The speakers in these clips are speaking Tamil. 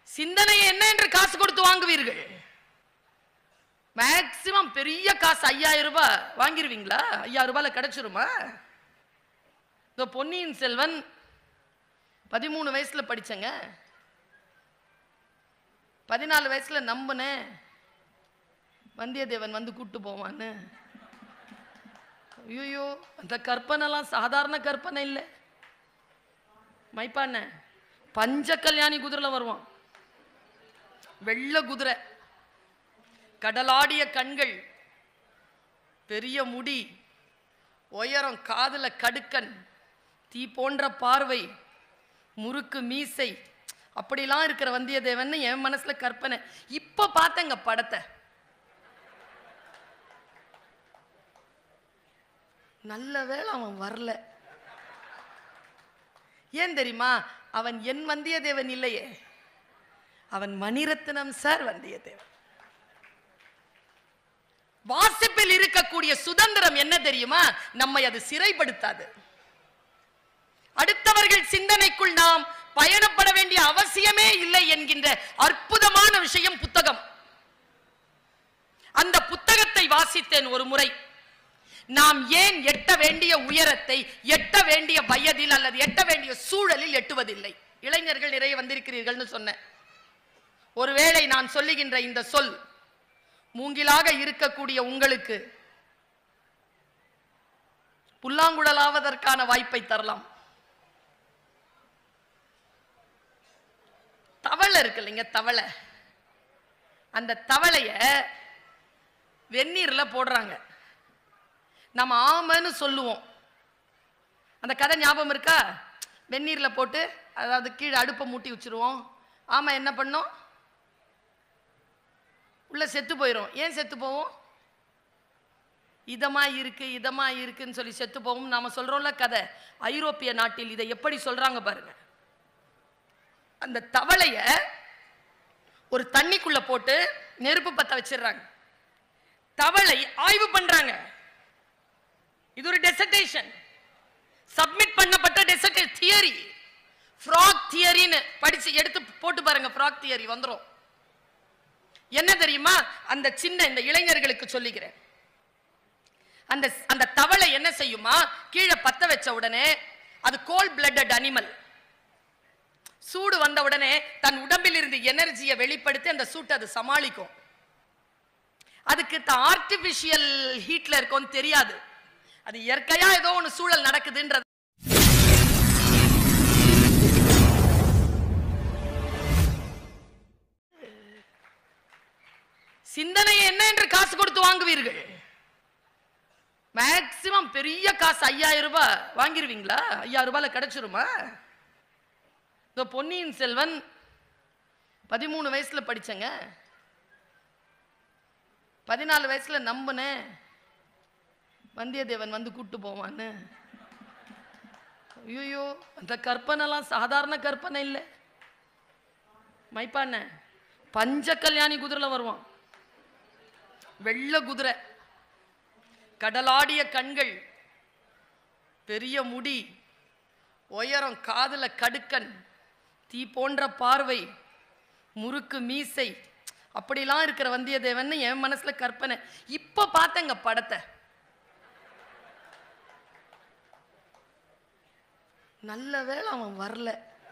சிந்தனை என்ன என்று காசு கொடுத்து வாங்குவீர்கள். மேக்சிமம் பெரிய காசு 5000 ரூபாய் வாங்கிருவீங்களா? 5000 ரூபாயில கிடைச்சிருமா? இந்த பொன்னியின் செல்வன் 13 வயசுல படிச்சங்க, 14 வயசுல நம்பினேன் வந்தியத்தேவன் வந்து கூட்டு போவான்னு. ஐயோ, அந்த கற்பனைலாம் சாதாரண கற்பனை இல்லை. மைப்பாண்ண பஞ்ச கல்யாணி குதிரைல வருவான், வெள்ளை குதிரை, கடலாடிய கண்கள், பெரிய முடி, உயரம், காதுல கடுக்கன், தீ போன்ற பார்வை, முறுக்கு மீசை, அப்படிலாம் இருக்கிற வந்தியத்தேவன் என் மனசுல கற்பனை. இப்ப பார்த்தங்க படத்தை, நல்ல வேளை அவன் வரல. ஏன் தெரியுமா? அவன் என் வந்தியத்தேவன் இல்லையே, அவன் மணிரத்னம் சார் வந்தியத்தேவன். வாசிப்பில் இருக்கக்கூடிய சுதந்திரம் என்ன தெரியுமா? நம்மை அது சிறைப்படுத்தாது. அடுத்தவர்கள் சிந்தனைக்குள் நாம் பயணப்பட வேண்டிய அவசியமே இல்லை என்கின்ற அற்புதமான விஷயம் புத்தகம். அந்த புத்தகத்தை வாசித்தேன் ஒரு முறை. நாம் ஏன் எட்ட வேண்டிய உயரத்தை எட்ட வேண்டிய வயதில் அல்லது எட்ட வேண்டிய சூழலில் எட்டுவதில்லை? இளைஞர்கள் நிறைய வந்திருக்கிறீர்கள்னு சொன்னேன். ஒருவேளை நான் சொல்லுகின்ற இந்த சொல் மூங்கிலாக இருக்கக்கூடிய உங்களுக்கு புல்லாங்குழலாவதற்கான வாய்ப்பை தரலாம். தவளை இருக்கு இல்லைங்க, தவளை, அந்த தவளைய வெந்நீர்ல போடுறாங்க. நம்ம ஆமன்னு சொல்லுவோம். அந்த கதை ஞாபகம் இருக்கா? வெந்நீர்ல போட்டு, அதாவது கீழே அடுப்பை மூட்டி வச்சிருவோம். ஆமா என்ன பண்ணோம்? உள்ள செத்து போயிடும். ஏன் செத்து போவோம்? இதமா இருக்கு இதமா இருக்குன்னு சொல்லி செத்து போவோம். நாம சொல்றோம்ல கதை. ஐரோப்பிய நாட்டில் இதை எப்படி சொல்றாங்க பாருங்க. அந்த தவளைய ஒரு தண்ணிக்குள்ள போட்டு நெருப்பு பத்த வச்சிடுறாங்க. தவளை ஆய்வு பண்றாங்க. இது ஒரு டெசர்டேஷன், சப்மிட் பண்ணப்பட்ட டெசர்டேஷன் தியரி. ஃப்ராக் தியரின்னு படிச்சு எடுத்து போட்டு பாருங்க, ஃப்ராக் தியரி வந்துரும். என்ன தெரியுமா? அந்த சின்ன இந்த இளைஞர்களுக்கு சொல்லிக்கிறேன். அந்த அந்த தவளை என்ன செய்யுமா? கீழே பத்த வச்ச உடனே, அது கோல்ட் பிளட்டட் அனிமல், சூடு வந்த உடனே தன் உடம்பில் இருந்து எனர்ஜியை வெளிப்படுத்தி அந்த சூட்டை அது சமாளிக்கும். அதுக்கு ஆர்டிபிஷியல் ஹீட்ல இருக்கும்னு தெரியாது. அது இயற்கையா ஏதோ ஒன்று சூழல் நடக்குதுன்றது. சிந்தனை என்ன என்று காசு கொடுத்து வாங்குவீர்கள். மேக்சிமம் பெரிய காசு 5000 ரூபாய் வாங்கிருவீங்களா? 5000 ரூபாயில கிடைச்சிருமா? இந்த பொன்னியின் செல்வன் 13 வயசுல படிச்சங்க, 14 வயசுல நம்பினேன் வந்தியத்தேவன் வந்து கூட்டு போவான்னு. ஐயோ, அந்த கற்பனைலாம் சாதாரண கற்பனை இல்லை. மைப்பாண்ண பஞ்ச கல்யாணி குதிரைல வருவான், வெள்ளை குதிரை, கடலாடிய கண்கள், பெரிய முடி, உயரம், காதுல கடுக்கன், தீ போன்ற பார்வை, முறுக்கு மீசை, அப்படிலாம் இருக்கிற வந்தியத்தேவன் என் மனசுல கற்பனை. இப்ப பார்த்தங்க படத்தை, நல்ல வேளை அவன் வரல.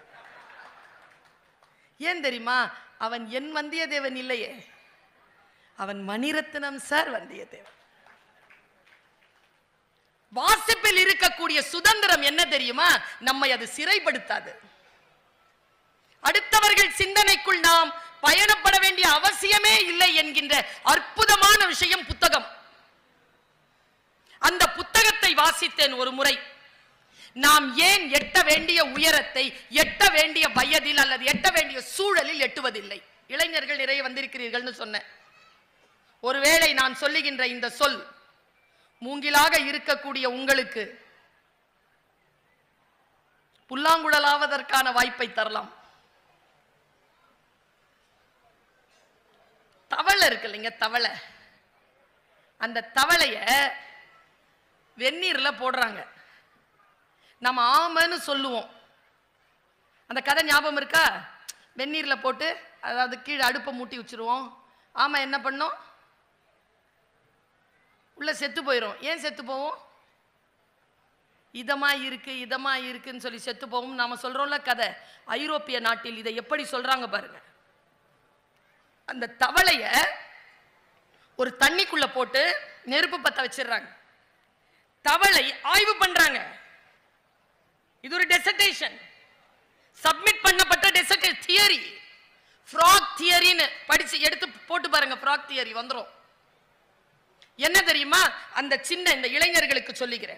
ஏன் தெரியுமா? அவன் என் வந்தியத்தேவன் இல்லையே, அவன் மணிரத்னம் சார் வந்தியத்தேவன். வாசிப்பில் இருக்கக்கூடிய சுதந்திரம் என்ன தெரியுமா? நம்மை அது சிறைப்படுத்தாது. அடுத்தவர்கள் சிந்தனைக்குள் நாம் பயணப்பட வேண்டிய அவசியமே இல்லை என்கின்ற அற்புதமான விஷயம் புத்தகம். அந்த புத்தகத்தை வாசித்தேன் ஒரு முறை. நாம் ஏன் எட்ட வேண்டிய உயரத்தை எட்ட வேண்டிய வயதில் அல்லது எட்ட வேண்டிய சூழலில் எட்டுவதில்லை? இளைஞர்கள் நிறைய வந்திருக்கிறீர்கள்னு சொன்னேன். ஒருவேளை நான் சொல்லுகின்ற இந்த சொல் மூங்கிலாக இருக்கக்கூடிய உங்களுக்கு புல்லாங்குழலாவதற்கான வாய்ப்பை தரலாம். தவளை இருக்கு இல்லைங்க, தவளை, அந்த தவளைய வெந்நீர்ல போடுறாங்க. நம்ம ஆமன்னு சொல்லுவோம். அந்த கதை ஞாபகம் இருக்கா? வெந்நீர்ல போட்டு அதாவது கீழே அடுப்பை மூட்டி வச்சிருவோம். ஆமா, என்ன பண்ணோம்? உள்ள செத்து போயிடும். ஏன் செத்து போவோம்? இதமா இருக்குன்னு சொல்லி செத்து போவோம். நாம சொல்றோம்ல கதை. ஐரோப்பிய நாட்டில் இதை எப்படி சொல்றாங்க பாருங்க. அந்த தவளைய ஒரு தண்ணிக்குள்ள போட்டு நெருப்பு பத்த வச்சிடுறாங்க. தவளை ஆய்வு பண்றாங்க. இது ஒரு டெசர்டேஷன், சப்மிட் பண்ணப்பட்ட டெசர்டேஷன் தியரி. ஃப்ராக் தியரின்னு படிச்சு எடுத்து போட்டு பாருங்க. ஃப்ராக் தியரி வந்துரும். என்ன தெரியுமா? அந்த சின்ன இந்த இளைஞர்களுக்கு சொல்லிக்கிறேன்.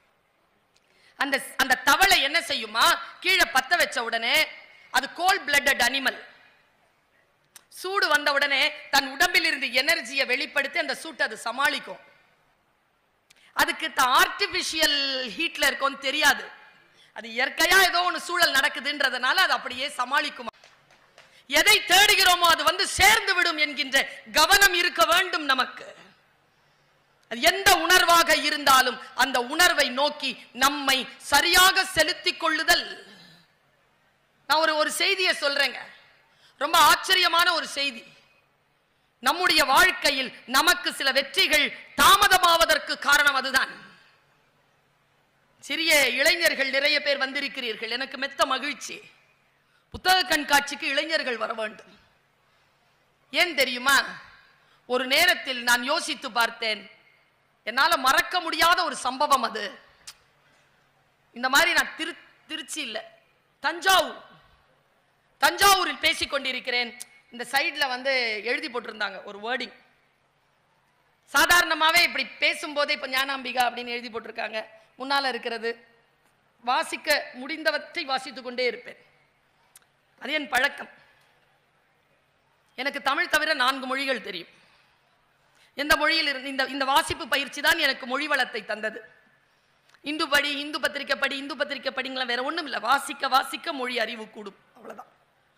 அந்த தவளை என்ன செய்யுமா? கீழே பத்த வச்ச உடனே அது கோல்ட் பிளட்டட் அனிமல். சூடு வந்த உடனே தன் உடம்பில் இருந்து எனர்ஜியை வெளிப்படுத்தி அந்த சூட்டை அது சமாளிக்கும். அதுக்கு ஆர்டிபிஷியல் ஹீட்ல இருக்கும் தெரியாது. அது இயற்கையா ஏதோ ஒன்று சூழல் நடக்குதுன்றதுனால அது அப்படியே சமாளிக்கும். எதை தேடுகிறோமோ அது வந்து சேர்ந்து விடும் என்கின்ற கவனம் இருக்க வேண்டும் நமக்கு. அது எந்த உணர்வாக இருந்தாலும் அந்த உணர்வை நோக்கி நம்மை சரியாக செலுத்திக் கொள்ளுதல். நான் ஒரு செய்தியை சொல்றேங்க, ரொம்ப ஆச்சரியமான ஒரு செய்தி. நம்முடைய வாழ்க்கையில் நமக்கு சில வெற்றிகள் தாமதமாவதற்கு காரணம் அதுதான். சிறிய இளைஞர்கள் நிறைய பேர் வந்திருக்கிறீர்கள், எனக்கு மெத்த மகிழ்ச்சி. புத்தக கண்காட்சிக்கு இளைஞர்கள் வர வேண்டும். ஏன் தெரியுமா? ஒரு நேரத்தில் நான் யோசித்து பார்த்தேன், என்னால மறக்க முடியாத ஒரு சம்பவம் அது. இந்த மாதிரி நான் திருச்சி இல்ல தஞ்சாவூரில் பேசிக் கொண்டிருக்கிறேன். இந்த சைட்ல வந்து எழுதி போட்டிருந்தாங்க ஒரு வேர்டிங். சாதாரணமாவே இப்படி பேசும்போதே இப்ப ஞானாம்பிகா அப்படின்னு எழுதி போட்டிருக்காங்க. முன்னால இருக்கிறது வாசிக்க முடிந்தவற்றை வாசித்துக் கொண்டே இருப்பேன். அது என் பழக்கம். எனக்கு தமிழ் தவிர 4 மொழிகள் தெரியும். எந்த மொழியில் இருந்து இந்த வாசிப்பு பயிற்சி தான் எனக்கு மொழி வளத்தை தந்தது. இந்து படி, இந்து பத்திரிக்கை படிங்களா, வேற ஒண்ணும் இல்லை. வாசிக்க மொழி அறிவு கூடும், அவ்வளவுதான்.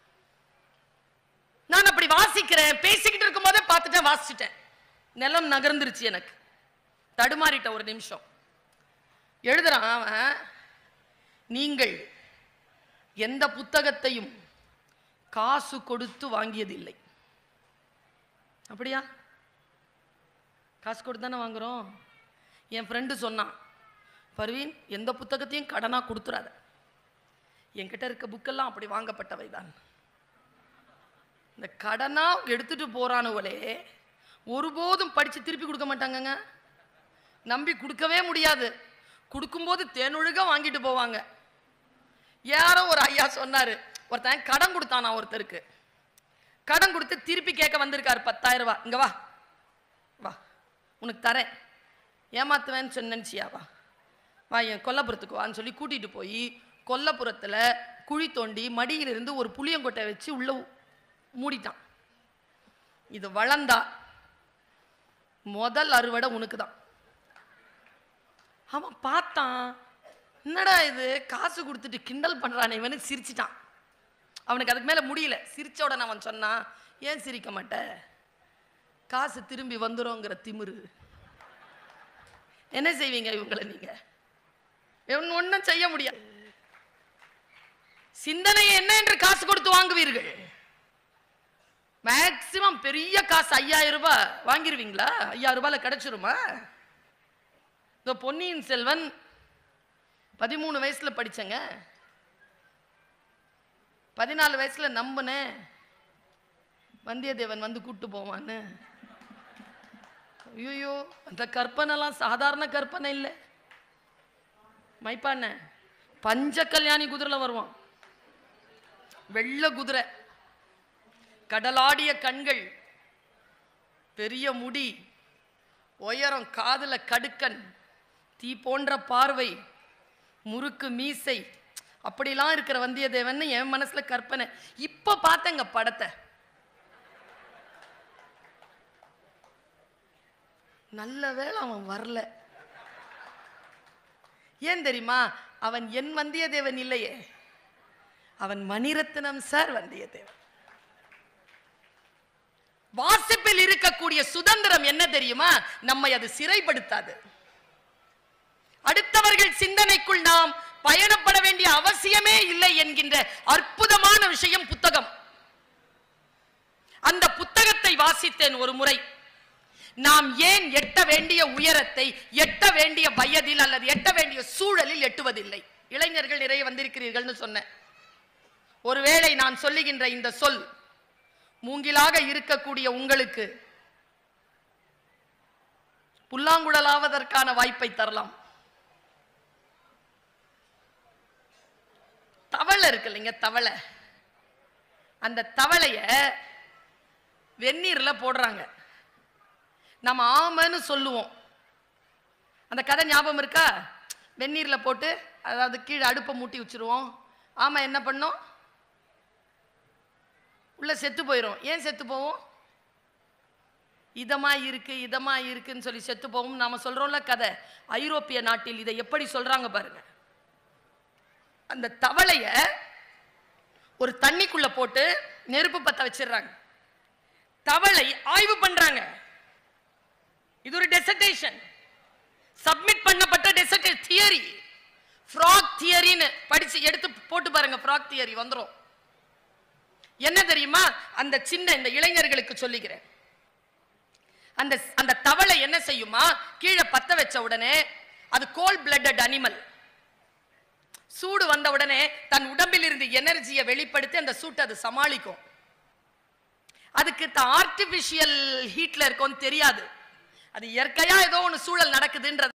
நான் அப்படி வாசிக்கிறேன், பேசிக்கிட்டு இருக்கும் போதே பார்த்துட்டேன், வாசிச்சிட்டேன். நிலம் நகர்ந்துருச்சு, எனக்கு தடுமாறிட்ட ஒரு நிமிஷம். எழுதுறான் அவன், நீங்கள் எந்த புத்தகத்தையும் காசு கொடுத்து வாங்கியதில்லை. அப்படியா? காசு கொடுத்து தானே வாங்குறோம். என் ஃப்ரெண்டு சொன்னான், பர்வீன் எந்த புத்தகத்தையும் கடனா கொடுத்துறாத, என்கிட்ட இருக்க புக்கெல்லாம் அப்படி வாங்கப்பட்டவை தான். இந்த கடனா எடுத்துட்டு போறானுவலே ஒருபோதும் படிச்சு திருப்பி கொடுக்க மாட்டாங்கங்க. நம்பி கொடுக்கவே முடியாது. கொடுக்கும்போது தேனொழுக வாங்கிட்டு போவாங்க. யாரோ ஒரு ஐயா சொன்னாரு, ஒருத்தன் கடன் கொடுத்தானா ஒருத்தருக்கு. கடன் கொடுத்து திருப்பி கேட்க வந்திருக்காரு 10,000 ரூபாய். இங்க வா வா, உனக்கு தரேன். ஏமாத்துவேன்னு சொன்னியா? வா என் கொல்லப்புறத்துக்கு வான்னு சொல்லி கூட்டிட்டு போய் கொல்லப்புறத்துல குழி தோண்டி மடியிலிருந்து ஒரு புளியங்கொட்டை வச்சு உள்ள மூடிட்டான். இது வளர்ந்தா முதல் அறுவடை உனக்கு தான். அவன் பார்த்தான், என்னடா இது காசு கொடுத்துட்டு கிண்டல் பண்றானே இவனு, சிரிச்சிட்டான். அவனுக்கு அதுக்கு மேல முடியல. சிரிச்ச உடனே அவன் சொன்னான், ஏன் சிரிக்க மாட்ட? காசு திரும்பி வந்துருங்கிற திமிரு. என்ன செய்வீங்க இவங்களை? நீங்க ஒன்னும் செய்ய முடியாது. சிந்தனை என்ன என்று காசு கொடுத்து வாங்குவீர்கள். மேக்சிமம் பெரிய காசு 5,000 ரூபாய் வாங்கிருவீங்களா? 5,000 ரூபாயில கிடைச்சிருமா? இந்த பொன்னியின் செல்வன் 13 வயசுல படிச்சங்க, 14 வயசுல நம்பினேன் வந்தியத்தேவன் வந்து கூட்டு போவான்னு. ஐயோ, அந்த கற்பனைலாம் சாதாரண கற்பனை இல்லை. மைப்பாண்ண பஞ்ச கல்யாணி குதிரைல வருவான், வெள்ளை குதிரை, கடலாடிய கண்கள், பெரிய முடி, உயரம், காதுல கடுக்கன், தீ போன்ற பார்வை, முறுக்கு மீசை, அப்படிலாம் இருக்கிற வந்தியத்தேவன் என் மனசுல கற்பனை. இப்ப பார்த்தங்க படத்தை, நல்ல வேளை அவன் வரல. ஏன் தெரியுமா? அவன் என் வந்தியத்தேவன் இல்லையே, அவன் மணிரத்னம் சார் வந்தியத்தேவன். வாசிப்பில் இருக்கக்கூடிய சுதந்திரம் என்ன தெரியுமா? நம்மை அது சிறைப்படுத்தாது. அடுத்தவர்கள் சிந்தனைக்குள் நாம் பயணப்பட வேண்டிய அவசியமே இல்லை என்கின்ற அற்புதமான விஷயம் புத்தகம். அந்த புத்தகத்தை வாசித்தேன் ஒரு முறை. நாம் ஏன் எட்ட வேண்டிய உயரத்தை எட்ட வேண்டிய வயதில் அல்லது எட்ட வேண்டிய சூழலில் எட்டுவதில்லை? இளைஞர்கள் நிறைய வந்திருக்கிறீர்கள்னு சொன்னேன். ஒருவேளை நான் சொல்லுகின்ற இந்த சொல் மூங்கிலாக இருக்கக்கூடிய உங்களுக்கு புல்லாங்குழலாவதற்கான வாய்ப்பை தரலாம். தவளை இருக்கு இல்லைங்க, தவளை. அந்த தவளைய வெந்நீர்ல போடுறாங்க. நம்ம ஆமன்னு சொல்லுவோம். அந்த கதை ஞாபகம் இருக்கா? வெந்நீர்ல போட்டு, அதாவது கீழே அடுப்பை மூட்டி வச்சிருவோம். ஆமா என்ன பண்ணும்? உள்ள செத்து போயிடும். ஏன் செத்து போவோம்? இதமா இருக்கு இதமா இருக்குன்னு சொல்லி செத்து போவோம். நாம சொல்றோம்ல கதை. ஐரோப்பிய நாட்டில் இதை எப்படி சொல்றாங்க பாருங்க. அந்த தவளைய ஒரு தண்ணிக்குள்ள போட்டு நெருப்பு பத்த வச்சிடுறாங்க. தவளை ஆய்வு பண்றாங்க. இது ஒரு டெசர்டேஷன், சப்மிட் பண்ணப்பட்ட டெசர்டேஷன் தியரி. ஃப்ராக் தியரின்னு படிச்சு எடுத்து போட்டு பாருங்க. ஃப்ராக் தியரி வந்துரும். என்ன தெரியுமா? அந்த சின்ன இந்த இளைஞர்களுக்கு சொல்லிக்கிறேன். அந்த அந்த தவளை என்ன செய்யுமா? கீழே பத்த வச்ச உடனே, அது கோல்ட் பிளட்டட் அனிமல். சூடு வந்த உடனே தன் உடம்பில் இருந்து எனர்ஜியை வெளிப்படுத்தி அந்த சூட்டை அது சமாளிக்கும். அதுக்கு ஆர்டிபிஷியல் ஹீட்ல இருக்கும்னு தெரியாது. அது இயற்கையா ஏதோ ஒன்று சூழல் நடக்குதுன்றது